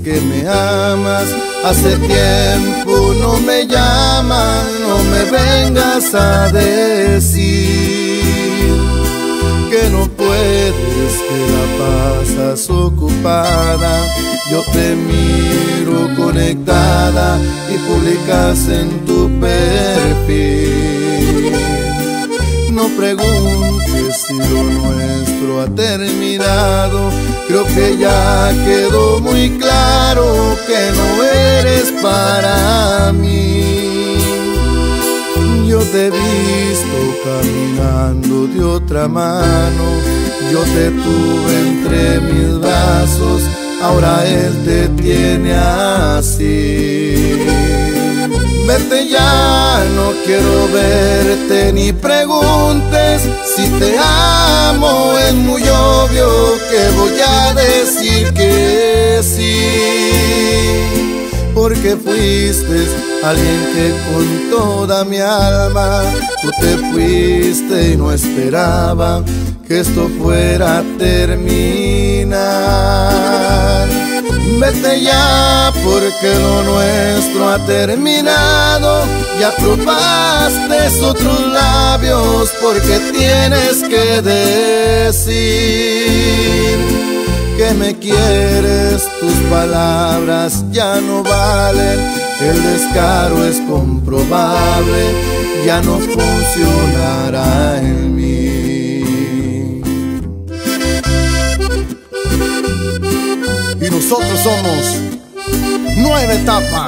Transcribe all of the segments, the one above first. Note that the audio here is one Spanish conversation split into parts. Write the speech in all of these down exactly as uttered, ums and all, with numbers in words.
que me amas, hace tiempo no me llamas, no me vengas a decir que no puedes, que la pasas ocupada. Yo te miro conectada y publicas en tu perfil. No preguntes si lo nuestro ha terminado, creo que ya quedó muy claro que no eres para mí. Yo te he visto caminando de otra mano, yo te tuve entre mis brazos, ahora él te tiene así. Vete ya, no quiero verte ni preguntes si te amo, es muy obvio que voy a decir que sí. Porque fuiste alguien que con toda mi alma, tú te fuiste y no esperaba que esto fuera a terminar. Vete ya porque lo nuestro ha terminado, ya probaste otros labios porque tienes que decir que me quieres, tus palabras ya no valen, el descaro es comprobable, ya no funcionará en mí. Y nosotros somos Nueva Etapa.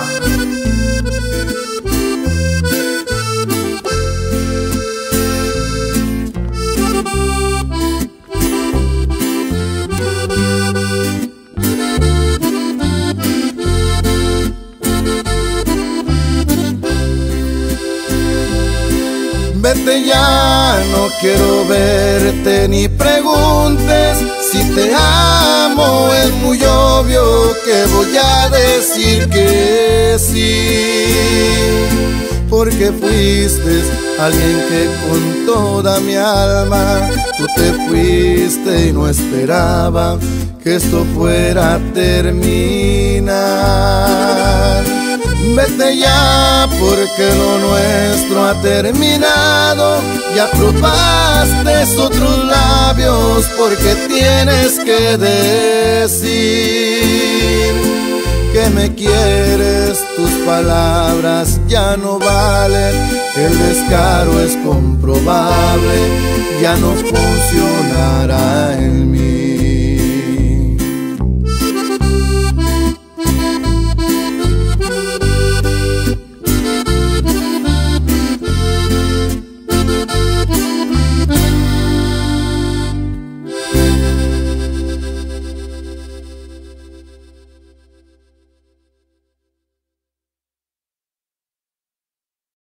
Vete ya, no quiero verte ni preguntes si te amo, es muy obvio que voy a decir que sí. Porque fuiste alguien que con toda mi alma, tú te fuiste y no esperaba que esto fuera a terminar. Vete ya porque lo nuestro ha terminado, ya probaste otros labios porque tienes que decir que me quieres, tus palabras ya no valen, el descaro es comprobable, ya no funcionará.